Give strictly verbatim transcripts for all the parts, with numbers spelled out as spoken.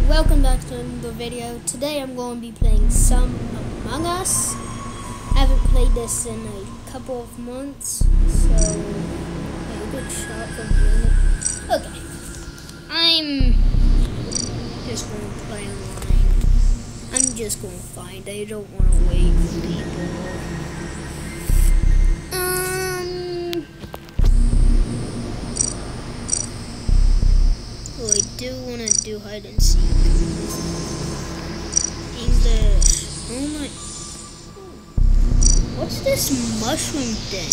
welcome back to another video. Today I'm going to be playing some Among Us. I haven't played this in a couple of months, so yeah, a good shot from here. Okay, I'm just going to play online. I'm just going to find. I don't want to wait for people. Um, oh, I do want to do hide and seek. English. Oh my. What's this mushroom thing?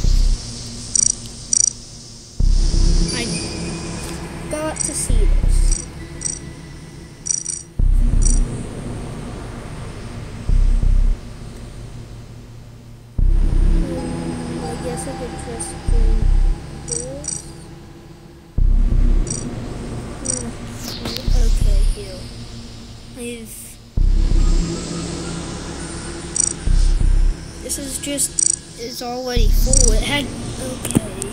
I got to see this. Um, I guess I could just do this. Okay, here. I've. This is just, it's already full. It had, okay.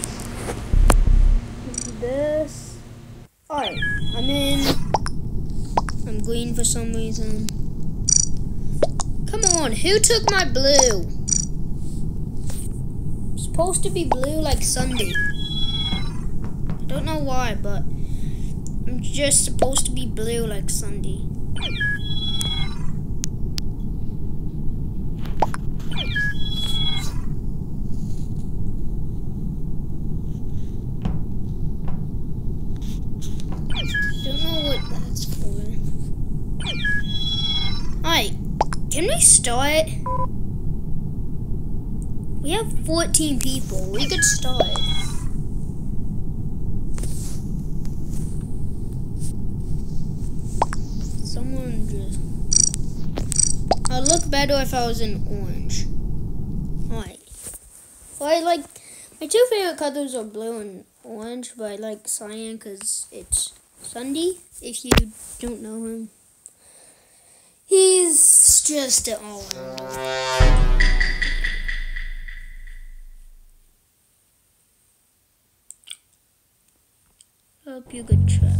This. Alright, I'm in. I'm green for some reason. Come on, who took my blue? It's supposed to be blue like Sunday. I don't know why, but I'm just supposed to be blue like Sunday. Alright, can we start? We have fourteen people. We could start. Someone just... I'd look better if I was in orange. Alright. Well, I like... My two favorite colors are blue and orange, but I like cyan because it's Sunday, if you don't know him. He's just an all-around. Hope you could track.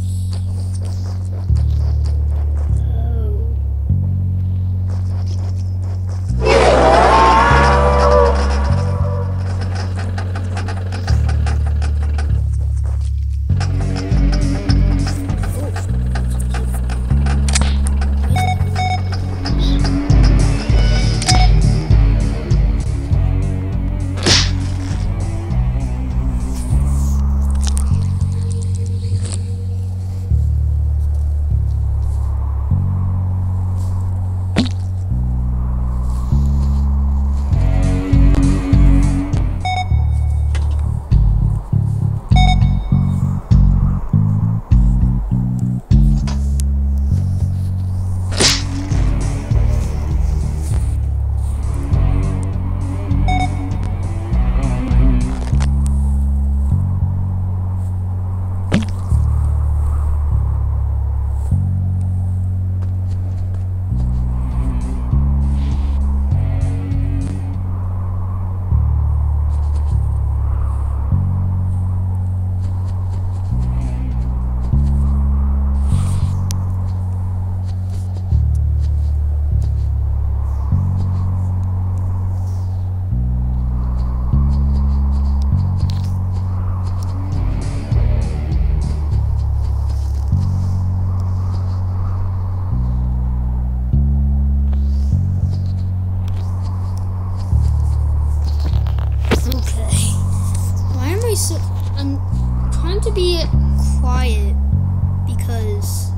So I'm trying to be quiet because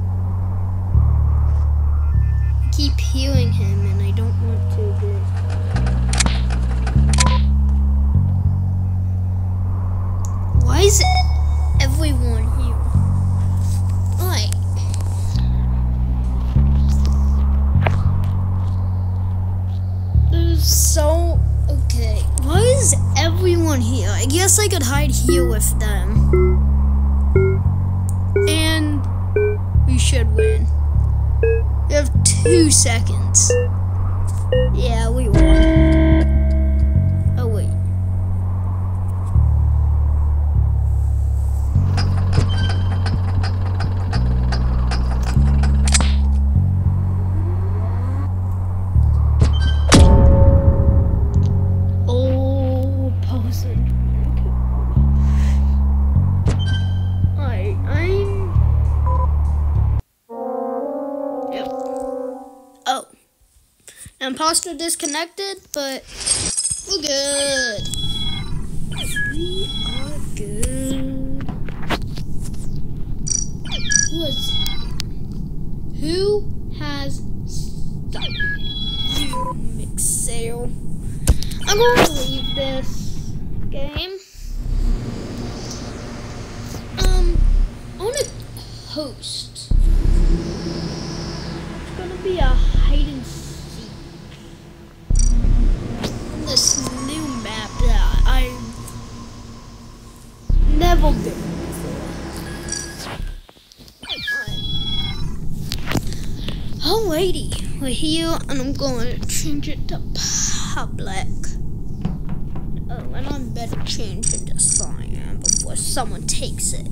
I keep hearing him and I don't want to do. Why is everyone here? Alright. There's so okay. Why is everyone here? I guess I could hide here with them. And we should win. We have two seconds. Yeah, we won. Oh, wait. imposter disconnected, but we're good. We are good. Who is? Who has stuff? You, Mixail. I'm going to leave this game. Um, I want to host. It's going to be a hide and seek. On this new map that I've never been before. Alrighty, we're here and I'm going to change it to public. Oh, and I better change it to cyan before someone takes it.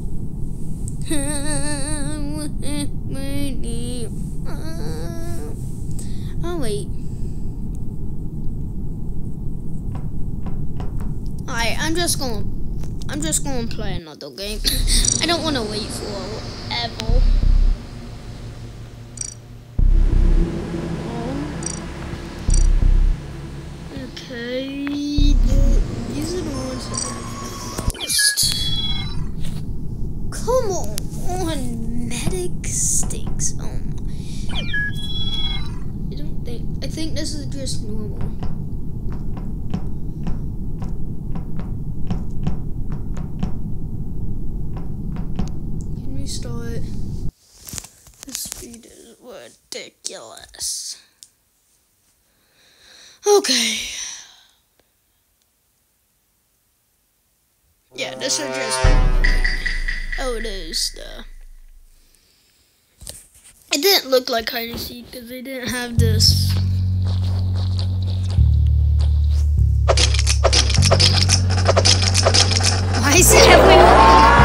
Oh wait. Alright, I'm just gonna I'm just gonna play another game. I don't wanna wait forever. Okay, the, these are the ones that have the most. Come on, on medic stinks. Oh my. I don't think, I think this is just normal. Can we start? The speed is ridiculous. Okay. Yeah, this is just. Oh, it is the. It didn't look like hide and seek because they didn't have this. Why is it everywhere?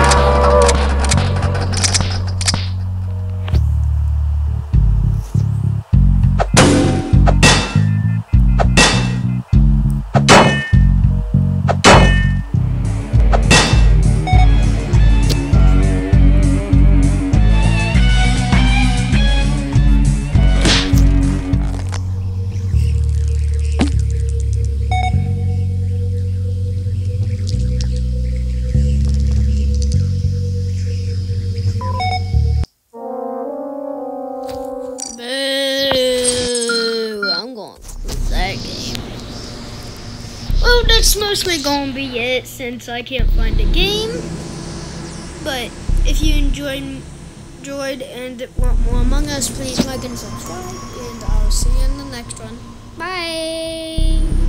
Well, that's mostly gonna be it since I can't find a game. But if you enjoyed, enjoyed and want more Among Us, please like and subscribe. And I'll see you in the next one. Bye!